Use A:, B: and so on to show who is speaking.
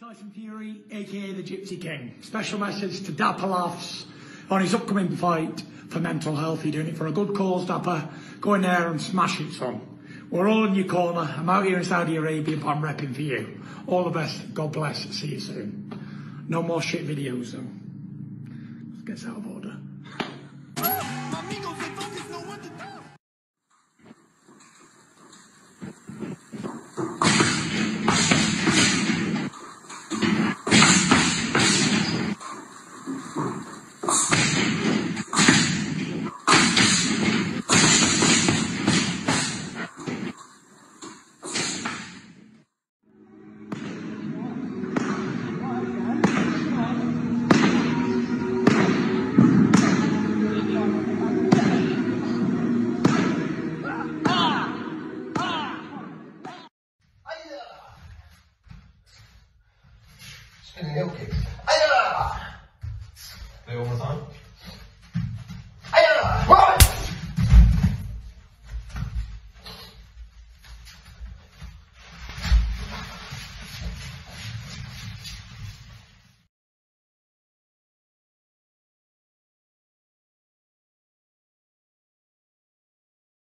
A: Tyson Fury, aka the Gypsy King. Special message to Dapper laughs on his upcoming fight for mental health. You're doing it for a good cause, Dapper. Go in there and smash it, son. We're all in your corner. I'm out here in Saudi Arabia, but I'm repping for you. All the best. God bless. See you soon. No more shit videos, though. Let's get out of order.
B: Spinning heel kicks.